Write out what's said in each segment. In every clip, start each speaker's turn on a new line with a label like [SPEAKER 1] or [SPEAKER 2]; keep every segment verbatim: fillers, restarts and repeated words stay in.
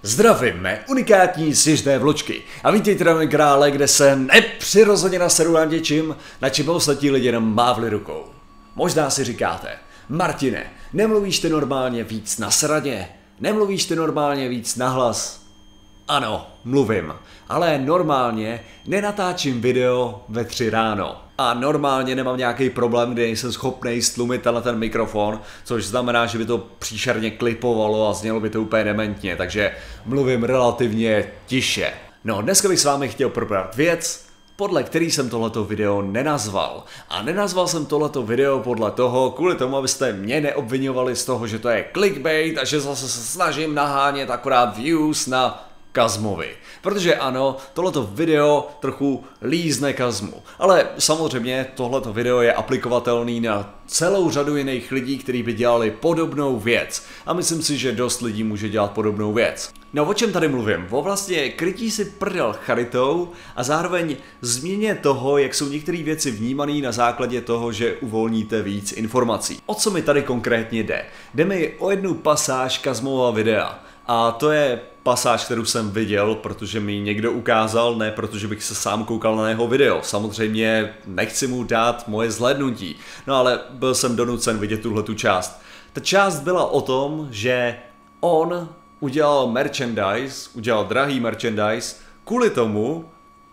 [SPEAKER 1] Zdravím, mé unikátní svěžné vločky. A vítejte na mém krále, kde se nepřirozeně nasedu nad něčím, na čem ostatní lidi jenom mávli rukou. Možná si říkáte, Martine, nemluvíš ty normálně víc na sraně? Nemluvíš ty normálně víc nahlas? Ano, mluvím, ale normálně nenatáčím video ve tři ráno. A normálně nemám nějaký problém, kde nejsem schopný stlumit na ten mikrofon, což znamená, že by to příšerně klipovalo a znělo by to úplně dementně, takže mluvím relativně tiše. No, dneska bych s vámi chtěl probrat věc, podle který jsem tohleto video nenazval. A nenazval jsem tohleto video podle toho, kvůli tomu, abyste mě neobviňovali z toho, že to je clickbait a že zase se snažím nahánět akorát views na Kazmovi. Protože ano, tohleto video trochu lízne Kazmu. Ale samozřejmě tohleto video je aplikovatelný na celou řadu jiných lidí, kteří by dělali podobnou věc. A myslím si, že dost lidí může dělat podobnou věc. No o čem tady mluvím? O vlastně krytí si prdel charitou a zároveň změně toho, jak jsou některé věci vnímané na základě toho, že uvolníte víc informací. O co mi tady konkrétně jde? Jde mi o jednu pasáž Kazmova videa. A to je pasáž, kterou jsem viděl, protože mi někdo ukázal, ne protože bych se sám koukal na jeho video. Samozřejmě nechci mu dát moje zhlédnutí, no ale byl jsem donucen vidět tuhletu část. Ta část byla o tom, že on udělal merchandise, udělal drahý merchandise kvůli tomu,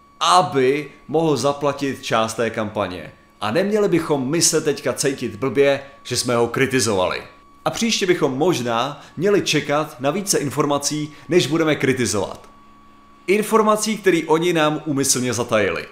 [SPEAKER 1] aby mohl zaplatit část té kampaně. A neměli bychom my se teďka cítit blbě, že jsme ho kritizovali. A příště bychom možná měli čekat na více informací, než budeme kritizovat. Informací, které oni nám úmyslně zatajili.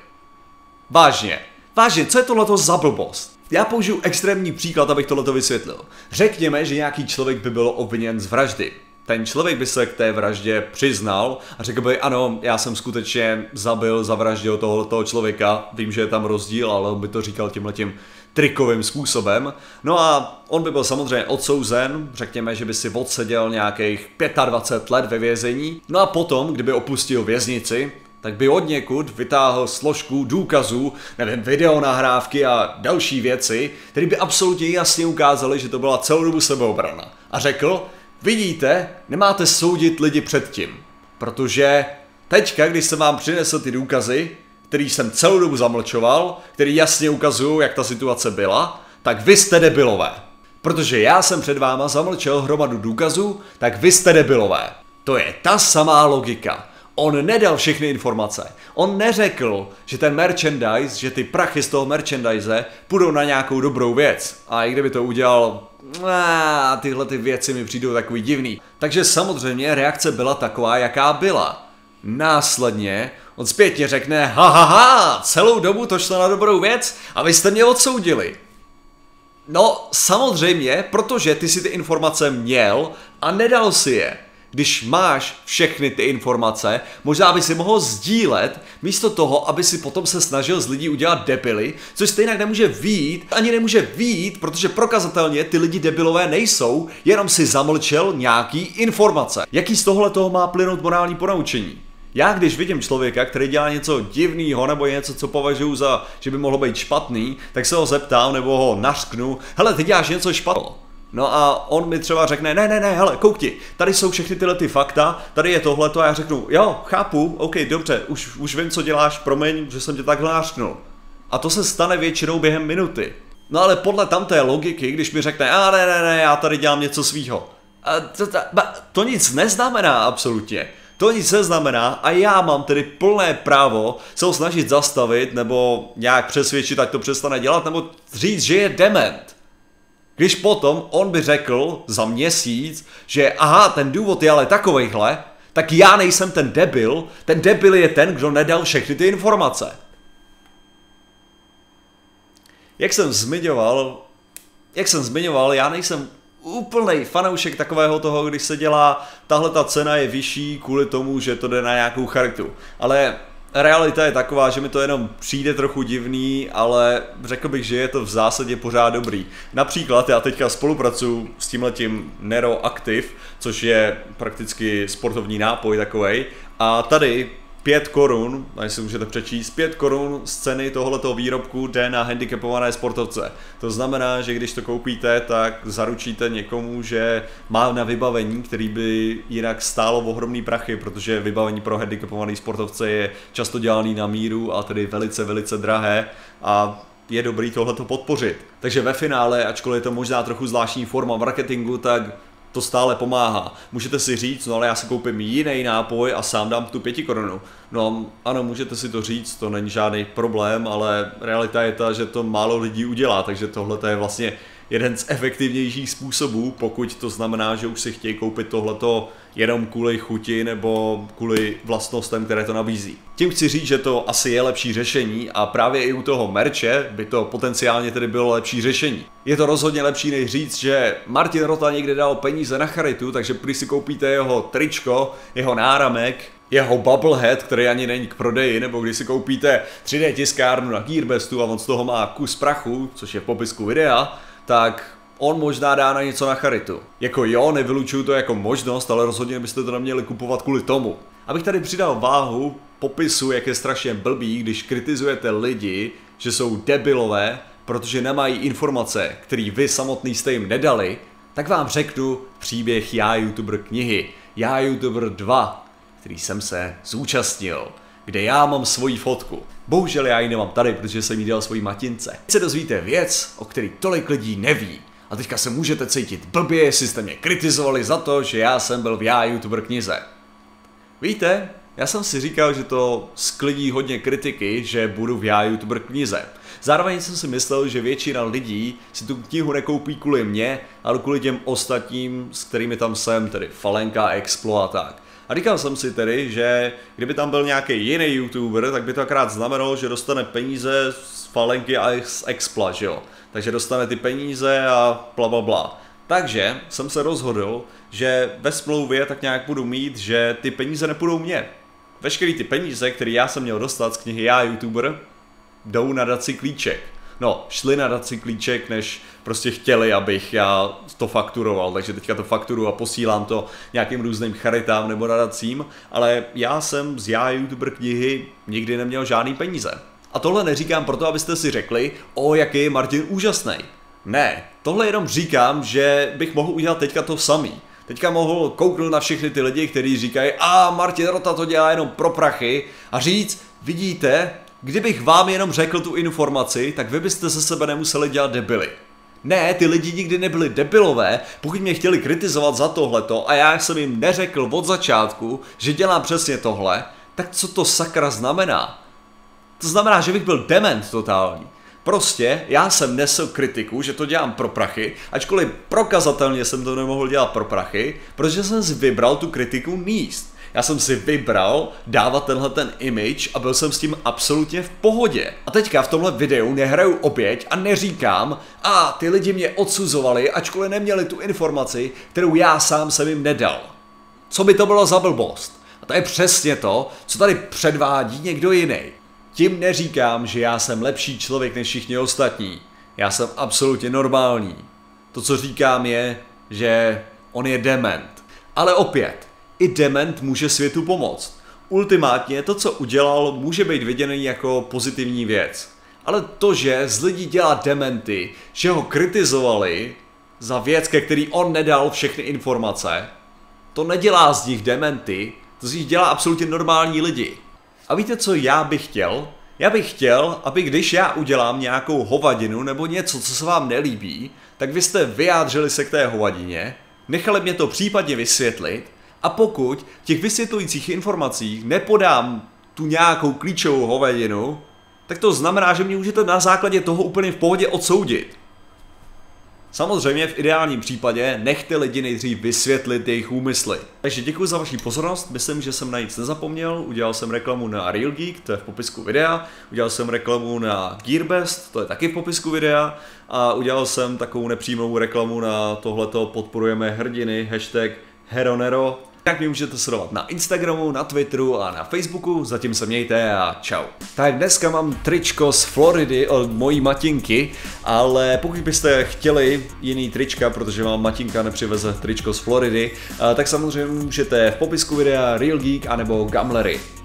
[SPEAKER 1] Vážně, vážně, co je tohleto za blbost? Já použiju extrémní příklad, abych tohleto vysvětlil. Řekněme, že nějaký člověk by byl obviněn z vraždy. Ten člověk by se k té vraždě přiznal a řekl by, ano, já jsem skutečně zabil, zavraždil tohoto člověka, vím, že je tam rozdíl, ale on by to říkal tímhletím trikovým způsobem. No a on by byl samozřejmě odsouzen, řekněme, že by si odseděl nějakých dvacet pět let ve vězení. No a potom, kdyby opustil věznici, tak by odněkud vytáhl složku důkazů, nevím, videonahrávky a další věci, které by absolutně jasně ukázaly, že to byla celou dobu sebeobrana. A řekl, vidíte, nemáte soudit lidi předtím, protože teďka, když jsem vám přinesl ty důkazy, který jsem celou dobu zamlčoval, který jasně ukazují, jak ta situace byla, tak vy jste debilové. Protože já jsem před váma zamlčel hromadu důkazů, tak vy jste debilové. To je ta samá logika. On nedal všechny informace. On neřekl, že ten merchandise, že ty prachy z toho merchandise půjdou na nějakou dobrou věc. A i kdyby to udělal, a tyhle ty věci mi přijdou takový divný. Takže samozřejmě reakce byla taková, jaká byla. Následně on zpětně řekne, ha, ha, ha, celou dobu to šlo na dobrou věc a vy jste mě odsoudili. No samozřejmě, protože ty si ty informace měl a nedal si je. Když máš všechny ty informace, možná by si mohl sdílet, místo toho, aby si potom se snažil z lidí udělat debily, což stejně nemůže vyjít, ani nemůže vyjít, protože prokazatelně ty lidi debilové nejsou, jenom si zamlčel nějaký informace. Jaký z tohle toho má plynout morální ponaučení? Já když vidím člověka, který dělá něco divného nebo něco, co považuji za, že by mohlo být špatný, tak se ho zeptám nebo ho nařknu, hele, ty děláš něco špatného. No a on mi třeba řekne, ne, ne, ne, hele, koukni, tady jsou všechny tyhle ty fakta, tady je tohleto a já řeknu, jo, chápu, ok, dobře, už, už vím, co děláš, promiň, že jsem tě takhle nařknul. A to se stane většinou během minuty. No ale podle tamté logiky, když mi řekne, a ne, ne, ne, já tady dělám něco svýho. A to, to, to nic neznamená absolutně. To nic neznamená a já mám tedy plné právo se ho snažit zastavit nebo nějak přesvědčit, ať to přestane dělat, nebo říct, že je dement. Když potom on by řekl za měsíc, že aha, ten důvod je ale takovejhle, tak já nejsem ten debil, ten debil je ten, kdo nedal všechny ty informace. Jak jsem zmiňoval, jak jsem zmiňoval, já nejsem úplnej fanoušek takového toho, když se dělá, tahle ta cena je vyšší kvůli tomu, že to jde na nějakou charitu. Ale realita je taková, že mi to jenom přijde trochu divný, ale řekl bych, že je to v zásadě pořád dobrý. Například já teďka spolupracuju s tímhletím Nero Active, což je prakticky sportovní nápoj takovej, a tady pět korun, tady si můžete přečíst, pět korun z ceny tohoto výrobku jde na handicapované sportovce. To znamená, že když to koupíte, tak zaručíte někomu, že má na vybavení, který by jinak stálo ohromný prachy, protože vybavení pro handicapované sportovce je často dělaný na míru a tedy velice, velice drahé a je dobrý tohleto podpořit. Takže ve finále, ačkoliv je to možná trochu zvláštní forma marketingu, tak to stále pomáhá. Můžete si říct, no ale já si koupím jiný nápoj a sám dám tu pěti korunu. No ano, můžete si to říct, to není žádný problém, ale realita je ta, že to málo lidí udělá, takže tohle je vlastně jeden z efektivnějších způsobů, pokud to znamená, že už si chtějí koupit tohleto jenom kvůli chuti nebo kvůli vlastnostem, které to nabízí. Tím chci říct, že to asi je lepší řešení a právě i u toho merče by to potenciálně tedy bylo lepší řešení. Je to rozhodně lepší než říct, že Martin Rota někde dal peníze na charitu, takže když si koupíte jeho tričko, jeho náramek, jeho bubblehead, který ani není k prodeji, nebo když si koupíte tři dé tiskárnu na Gearbestu a on z toho má kus prachu, což je v popisku videa, tak on možná dá na něco na charitu. Jako jo, nevylučuju to jako možnost, ale rozhodně byste to neměli kupovat kvůli tomu. Abych tady přidal váhu popisu, jak je strašně blbý, když kritizujete lidi, že jsou debilové, protože nemají informace, které vy samotný jste jim nedali, tak vám řeknu příběh Já YouTuber knihy, Já YouTuber dva, který jsem se zúčastnil, kde já mám svoji fotku. Bohužel já ji nemám tady, protože jsem jí dal svojí matince. Teď se dozvíte věc, o který tolik lidí neví. A teďka se můžete cítit blbě, jestli jste mě kritizovali za to, že já jsem byl v Já YouTuber knize. Víte, já jsem si říkal, že to sklidí hodně kritiky, že budu v Já YouTuber knize. Zároveň jsem si myslel, že většina lidí si tu knihu nekoupí kvůli mě, ale kvůli těm ostatním, s kterými tam jsem, tedy Falenka, Explo a tak. A říkal jsem si tedy, že kdyby tam byl nějaký jiný YouTuber, tak by to akorát znamenalo, že dostane peníze z Falenky a z Expla, že jo. Takže dostane ty peníze a bla bla bla. Takže jsem se rozhodl, že ve smlouvě tak nějak budu mít, že ty peníze nepůjdou mně. Veškerý ty peníze, které já jsem měl dostat z knihy Já YouTuber, jdou na Daci Klíček. No, šli na Daci Klíček, než prostě chtěli, abych já to fakturoval, takže teďka to fakturu a posílám to nějakým různým charitám nebo nadacím, ale já jsem z Já YouTuber knihy nikdy neměl žádný peníze. A tohle neříkám proto, abyste si řekli, o, jaký je Martin úžasný. Ne, tohle jenom říkám, že bych mohl udělat teďka to samý. Teďka mohl kouknout na všechny ty lidi, kteří říkají, a Martin Rota to dělá jenom pro prachy a říct, vidíte, kdybych vám jenom řekl tu informaci, tak vy byste ze sebe nemuseli dělat debily. Ne, ty lidi nikdy nebyli debilové, pokud mě chtěli kritizovat za tohleto a já jsem jim neřekl od začátku, že dělám přesně tohle, tak co to sakra znamená? To znamená, že bych byl dement totální. Prostě já jsem nesl kritiku, že to dělám pro prachy, ačkoliv prokazatelně jsem to nemohl dělat pro prachy, protože jsem si vybral tu kritiku níst. Já jsem si vybral dávat tenhle ten image a byl jsem s tím absolutně v pohodě. A teďka v tomhle videu nehraju oběť a neříkám, a ty lidi mě odsuzovali, ačkoliv neměli tu informaci, kterou já sám jsem jim nedal. Co by to bylo za blbost? A to je přesně to, co tady předvádí někdo jiný. Tím neříkám, že já jsem lepší člověk než všichni ostatní. Já jsem absolutně normální. To, co říkám, je, že on je dement. Ale opět, i dement může světu pomoct. Ultimátně to, co udělal, může být viděný jako pozitivní věc. Ale to, že z lidí dělá dementy, že ho kritizovali za věc, ke který on nedal všechny informace, to nedělá z nich dementy, to z nich dělá absolutně normální lidi. A víte, co já bych chtěl? Já bych chtěl, aby když já udělám nějakou hovadinu nebo něco, co se vám nelíbí, tak vy jste vyjádřili se k té hovadině, nechali mě to případně vysvětlit a pokud v těch vysvětlujících informacích nepodám tu nějakou klíčovou hovadinu, tak to znamená, že mě můžete na základě toho úplně v pohodě odsoudit. Samozřejmě v ideálním případě nechte lidi nejdřív vysvětlit jejich úmysly. Takže děkuji za vaši pozornost, myslím, že jsem na nic nezapomněl, udělal jsem reklamu na Real Geek, to je v popisku videa, udělal jsem reklamu na Gearbest, to je taky v popisku videa a udělal jsem takovou nepřímou reklamu na tohleto podporujeme hrdiny, hashtag Heronero. Tak mě můžete sledovat na Instagramu, na Twitteru a na Facebooku, zatím se mějte a čau. Tak dneska mám tričko z Floridy od mojí matinky, ale pokud byste chtěli jiný trička, protože vám matinka nepřiveze tričko z Floridy, tak samozřejmě můžete v popisku videa Real Geek anebo Gumlery.